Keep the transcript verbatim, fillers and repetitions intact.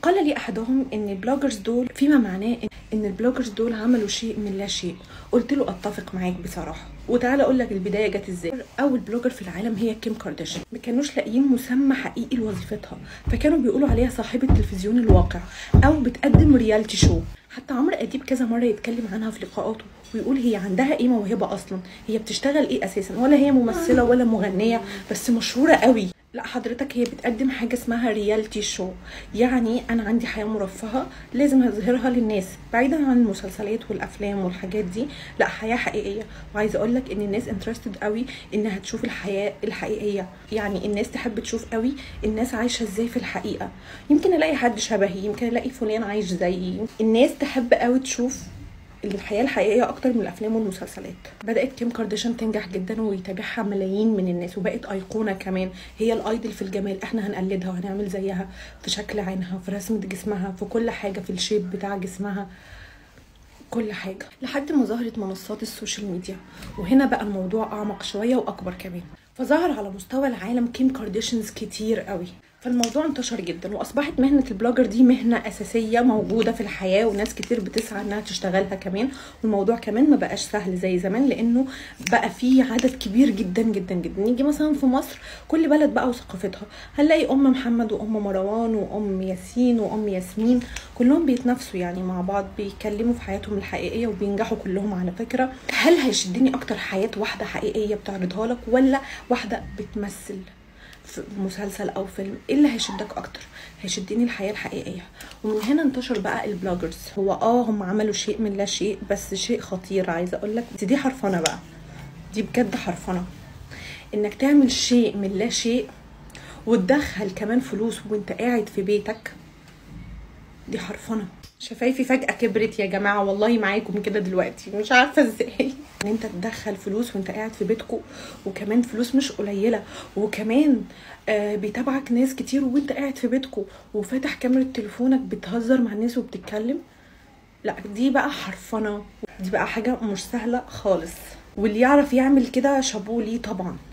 قال لي احدهم ان البلوجرز دول فيما معناه ان البلوجرز دول عملوا شيء من لا شيء. قلت له اتفق معاك بصراحه، وتعالى اقول لك البدايه جت ازاي. اول بلوجر في العالم هي كيم كارداشيان، ما كانوش لاقيين مسمى حقيقي لوظيفتها، فكانوا بيقولوا عليها صاحبه تلفزيون الواقع او بتقدم ريالتي شو. حتى عمرو اديب كذا مره يتكلم عنها في لقاءاته ويقول هي عندها ايه موهبه اصلا، هي بتشتغل ايه اساسا، ولا هي ممثله ولا مغنيه بس مشهوره قوي. لا حضرتك، هي بتقدم حاجه اسمها ريالتي شو، يعني انا عندي حياه مرفهه لازم اظهرها للناس بعيدا عن المسلسلات والافلام والحاجات دي. لا، حياه حقيقيه. وعايزه اقول لك ان الناس انترستد قوي انها تشوف الحياه الحقيقيه، يعني الناس تحب تشوف قوي الناس عايشه ازاي في الحقيقه. يمكن الاقي حد شبهي، يمكن الاقي فلان عايش زيي. الناس تحب قوي تشوف الحياه الحقيقيه اكتر من الافلام والمسلسلات. بدات كيم كارداشيان تنجح جدا ويتابعها ملايين من الناس، وبقت ايقونه كمان. هي الايدل في الجمال، احنا هنقلدها وهنعمل زيها في شكل عينها، في رسمه جسمها، في كل حاجه، في الشيب بتاع جسمها، كل حاجه. لحد ما ظهرت منصات السوشيال ميديا، وهنا بقى الموضوع اعمق شويه واكبر كمان. فظهر على مستوى العالم كيم كارداشيانز كتير قوي، فالموضوع انتشر جدا واصبحت مهنه البلوجر دي مهنه اساسيه موجوده في الحياه، وناس كتير بتسعى انها تشتغلها كمان. والموضوع كمان ما بقاش سهل زي زمان، لانه بقى فيه عدد كبير جدا جدا جدا. نيجي مثلا في مصر، كل بلد بقى وثقافتها، هنلاقي ام محمد وام مروان وام ياسين وام ياسمين كلهم بيتنافسوا يعني مع بعض، بيتكلموا في حياتهم الحقيقيه وبينجحوا كلهم على فكره. هل هيشدني اكتر حياه واحده حقيقيه بتعرضها لك، ولا واحده بتمثل في مسلسل او فيلم؟ ايه اللي هيشدك اكتر؟ هيشدني الحياه الحقيقيه. ومن هنا انتشر بقى البلوجرز. هو اه هم عملوا شيء من لا شيء، بس شيء خطير. عايزه اقول لك دي حرفنه بقى، دي بجد حرفنه، انك تعمل شيء من لا شيء وتدخل كمان فلوس وانت قاعد في بيتك. دي حرفنه. شفايفي فجأة كبرت يا جماعة، والله معاكم كده دلوقتي مش عارفة ازاي. ان انت تدخل فلوس وانت قاعد في بيتكو، وكمان فلوس مش قليلة، وكمان آه بيتابعك ناس كتير وانت قاعد في بيتكو وفاتح كاميرا تليفونك بتهزر مع الناس وبتتكلم. لا دي بقى حرفنة، دي بقى حاجة مش سهلة خالص. واللي يعرف يعمل كده شابوه ليه طبعا.